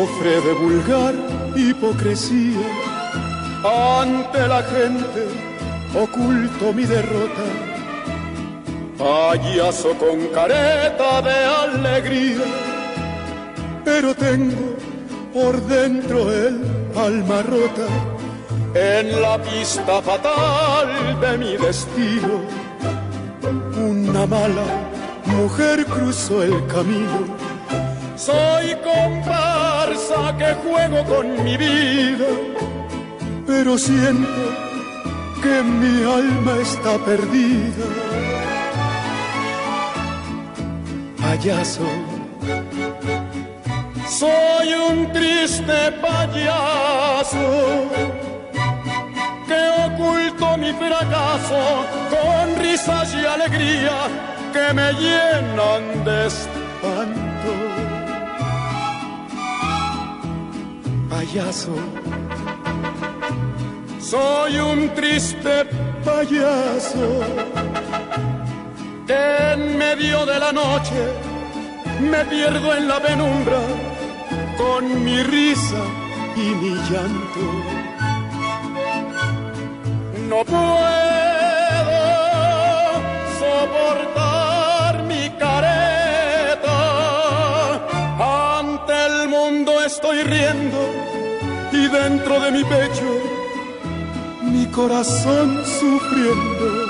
cofre de vulgar hipocresía. Ante la gente oculto mi derrota, payaso con careta de alegría, pero tengo por dentro el alma rota. En la pista fatal de mi destino, una mala mujer cruzó el camino. Soy comparsa que juego con mi vida, pero siento que mi alma está perdida. Payaso, soy un triste payaso que oculto mi fracaso con risas y alegría que me llenan de espanto. Payaso, soy un triste payaso que en medio de la noche me pierdo en la penumbra con mi risa y mi llanto. No puedo soportar mi careta, ante el mundo estoy riendo y dentro de mi pecho mi corazón sufriendo.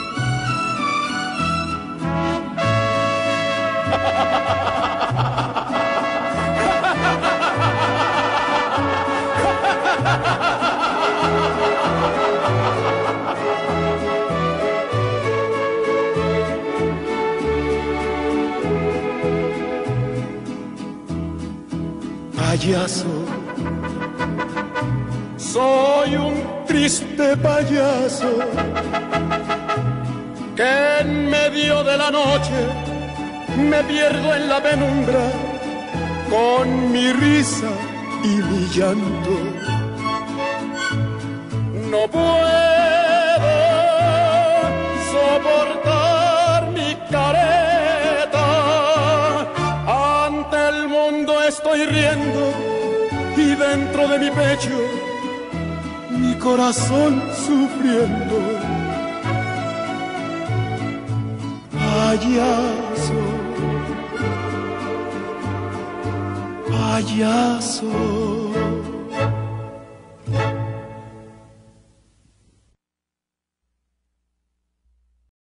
Payaso, soy un triste payaso que en medio de la noche me pierdo en la penumbra con mi risa y mi llanto. No puedo soportar mi careta, ante el mundo estoy riendo y dentro de mi pecho mi corazón sufriendo. Payaso, payaso.